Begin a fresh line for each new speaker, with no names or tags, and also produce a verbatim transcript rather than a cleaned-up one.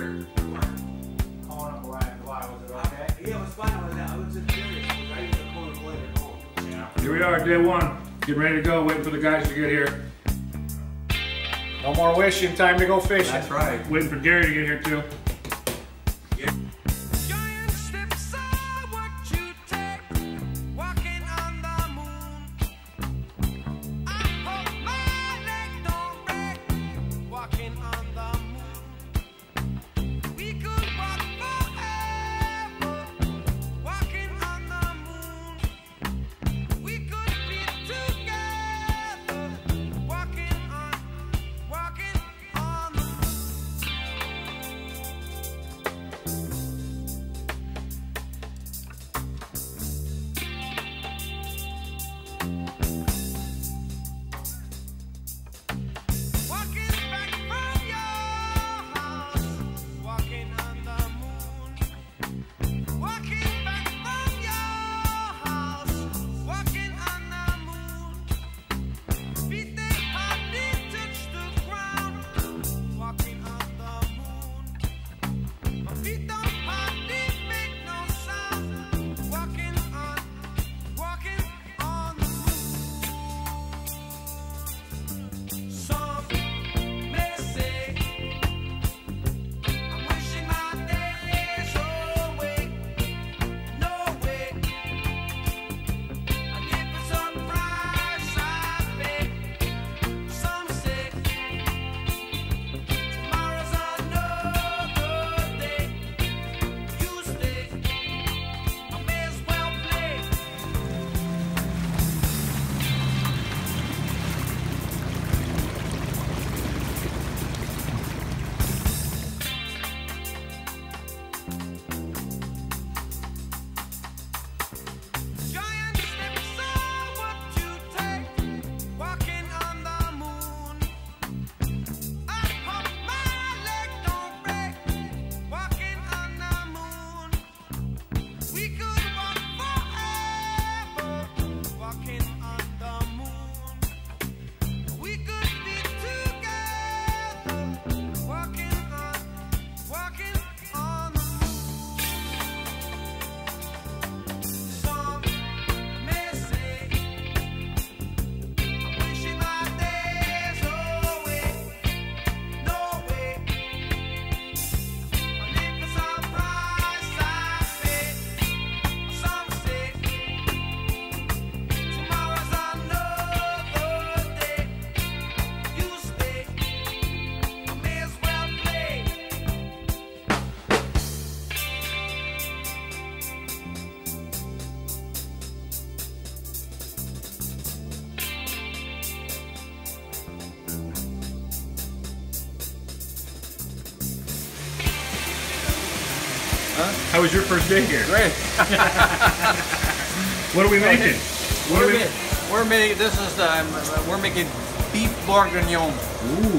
or?
Calling up Ryan, why was it okay?
Yeah, it was fine. I was, I was just curious. I was ready to call him later home.
Yeah.
Here we are, day one. Getting ready to go, waiting for the guys to get here.
No more wishing, time to go fishing.
That's right.
Waiting for Gary to get here too.
Yeah.
Huh? How was your first day here?
Great.
What are we making? What
we're,
are we?
ma we're making. This is um, we're making beef bourguignon.
Ooh.